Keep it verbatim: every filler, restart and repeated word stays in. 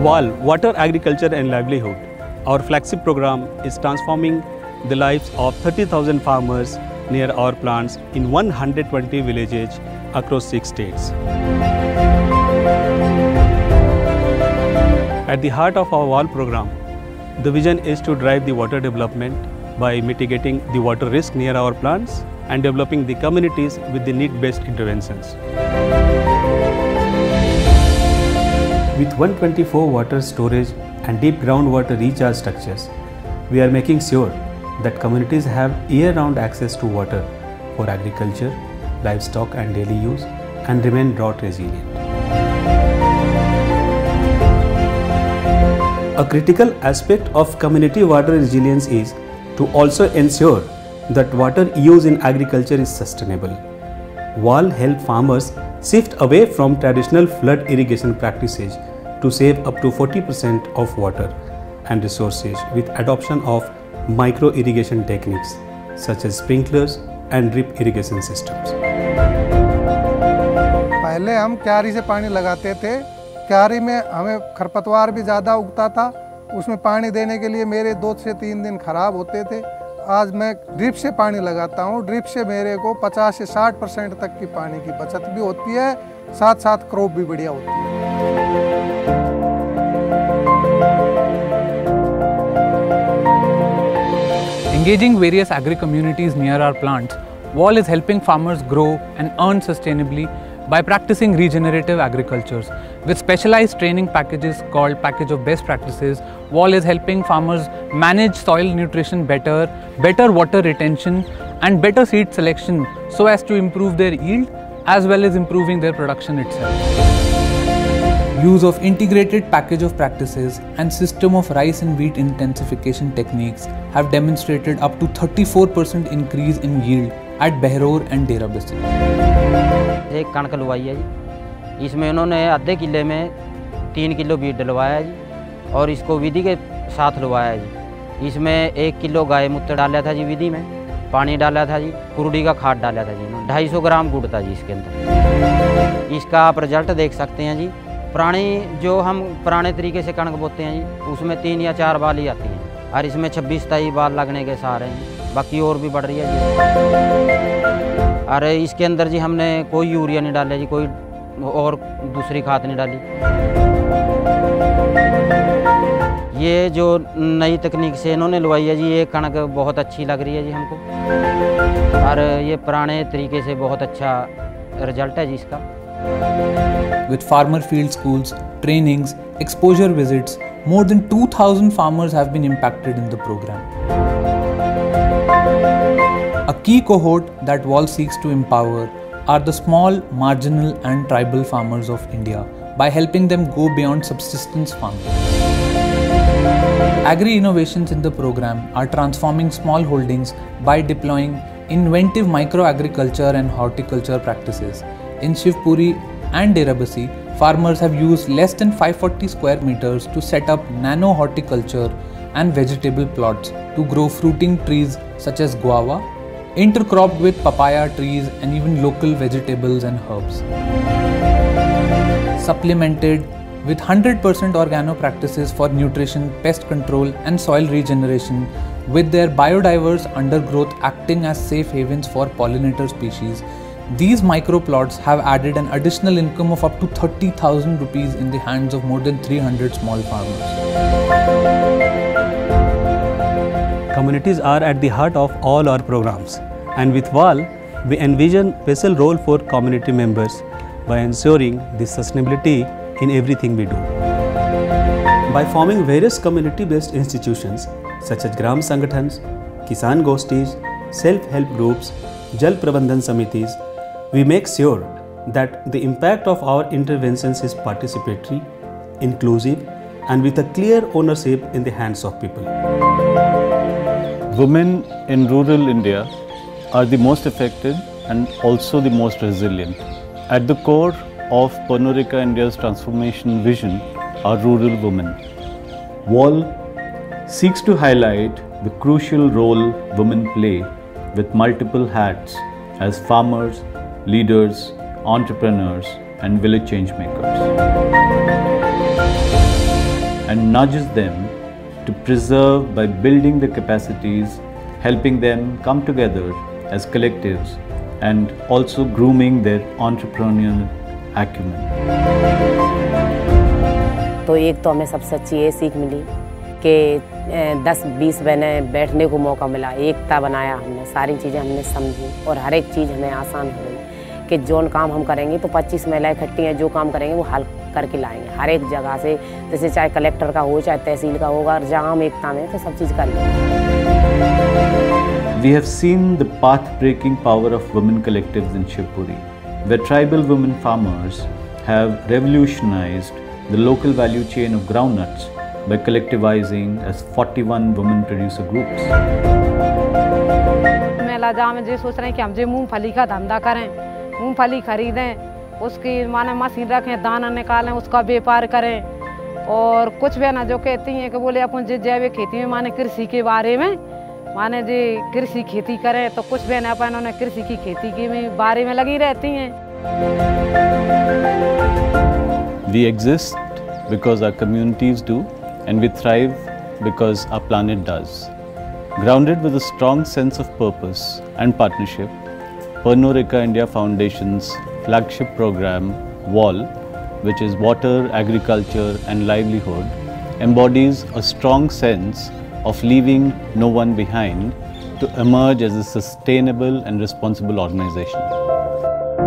WAL, Water, Agriculture and Livelihood, our flagship program is transforming the lives of thirty thousand farmers near our plants in one hundred twenty villages across six states. At the heart of our WAL program, the vision is to drive the water development by mitigating the water risk near our plants and developing the communities with the need-based interventions. With one hundred twenty-four water storage and deep groundwater recharge structures, we are making sure that communities have year-round access to water for agriculture, livestock and daily use and remain drought resilient. A critical aspect of community water resilience is to also ensure that water use in agriculture is sustainable. WAL help farmers shift away from traditional flood irrigation practices to save up to forty percent of water and resources with adoption of micro irrigation techniques such as sprinklers and drip irrigation systems. पहले हम क्यारी से पानी लगाते थे, क्यारी में हमें खरपतवार भी ज़्यादा उगता था, उसमें पानी देने के लिए मेरे दो से तीन दिन खराब होते थे। आज मैं ड्रिप से पानी लगाता हूँ, ड्रिप से मेरे को पचास से साठ परसेंट तक की पानी की बचत भी होती है, साथ साथ क्रॉप भी बढ़िया होती है। Engaging various agri-communities near our plants, WAL is helping farmers grow and earn sustainably by practicing regenerative agriculture. With specialized training packages called Package of Best Practices, WAL is helping farmers manage soil nutrition better, better water retention and better seed selection so as to improve their yield as well as improving their production itself. Use of integrated package of practices and system of rice and wheat intensification techniques have demonstrated up to thirty-four percent increase in yield at Behror and Dera Bassi. एक कणक लुवाई है जी, इसमें उन्होंने आधे किले में तीन किलो बीज डलवाया है जी और इसको विधि के साथ लुवाया है जी। इसमें एक किलो गाय मूत्र डाला था जी विधि में, पानी डाला था जी, कुरुड़ी का खाद डाला था जी, ढाई सौ ग्राम गुड़ था जी इसके अंदर। इसका आप रिजल्ट देख सकते हैं जी। पुरानी जो हम पुराने तरीके से कणक बोते हैं जी, उसमें तीन या चार बाल ही आती हैं और इसमें छब्बीस सताईस बाल लगने के सहारे हैं, बाकी और भी बढ़ रही है जी। और इसके अंदर जी हमने कोई यूरिया नहीं डाला जी, कोई और दूसरी खाद नहीं डाली। ये जो नई तकनीक से इन्होंने लुवाई है जी, ये कणक बहुत अच्छी लग रही है जी हमको और ये पुराने तरीके से बहुत अच्छा रिजल्ट है जी इसका। With farmer field schools, trainings, exposure visits, more than two thousand farmers have been impacted in the program. A key cohort that WAL seeks to empower are the small, marginal and tribal farmers of India by helping them go beyond subsistence farming. Agri-innovations in the program are transforming small holdings by deploying inventive micro-agriculture and horticulture practices. In Shivpuri and Dera Bassi, farmers have used less than five hundred forty square meters to set up nano horticulture and vegetable plots to grow fruiting trees such as guava, intercropped with papaya trees and even local vegetables and herbs. Supplemented with one hundred percent organo practices for nutrition, pest control and soil regeneration, with their biodiverse undergrowth acting as safe havens for pollinator species, these microplots have added an additional income of up to thirty thousand rupees in the hands of more than three hundred small farmers. Communities are at the heart of all our programs, and with WAL, we envision a special role for community members by ensuring the sustainability in everything we do. By forming various community-based institutions such as Gram Sangathans, Kisan Goshtis, self-help groups, Jal Prabandhan Samitis, we make sure that the impact of our interventions is participatory, inclusive, and with a clear ownership in the hands of people. Women in rural India are the most affected and also the most resilient. At the core of Pernod Ricard India's transformation vision are rural women. WAL seeks to highlight the crucial role women play with multiple hats as farmers, leaders, entrepreneurs, and village change makers. and nudges them to preserve by building the capacities, helping them come together as collectives and also grooming their entrepreneurial acumen. तो एक तो हमें सबसे अच्छी ये सीख मिली कि दस बीस बहनें बैठने को मौका मिला, एकता बनाया हमने, सारी चीज़ें हमने समझी और हर एक चीज़ हमें आसान हो गई कि जो काम हम करेंगे तो पच्चीस महिलाएं इकट्ठी हैं, जो काम करेंगे वो हल करके लाएंगे हर एक जगह से, जैसे चाहे कलेक्टर का हो चाहे तहसील का होगा, जहाँ हम एकता में तो सब चीज़ कर लेंगे। We have seen the path-breaking power of women collectives in Shivpuri, where tribal women farmers have revolutionized the local value chain of groundnuts by collectivizing as forty-one women producer groups. मेला जहाँ में जो सोच रहे हैं कि हम जो मूंगफली का धंधा करें, मूंगफली खरीदें, उसकी माने मशीन रखें, दाना निकालें, उसका व्यापार करें। और कुछ भी ना जो कहती हैं कि बोले अपन जो जैविक खेती में माने कृषि के बारे में माने जी कृषि खेती करें, तो कुछ भी ना अपन उन्होंने कृषि की खेती के बारे में लगी रहती हैं। We exist because our communities do, and we thrive because our planet does. Grounded with a strong sense of purpose and partnership, Pernod Ricard India Foundation's flagship program, W A L, which is Water, Agriculture and Livelihood, embodies a strong sense of leaving no one behind to emerge as a sustainable and responsible organization.